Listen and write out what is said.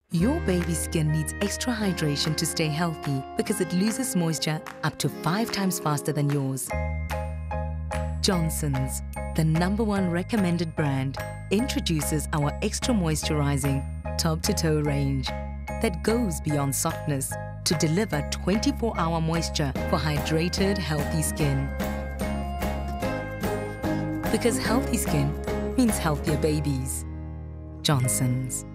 Your baby's skin needs extra hydration to stay healthy because it loses moisture up to 5 times faster than yours. Johnson's, the #1 recommended brand, introduces our extra moisturizing top-to-toe range that goes beyond softness to deliver 24-hour moisture for hydrated, healthy skin. Because healthy skin means healthier babies. Johnson's.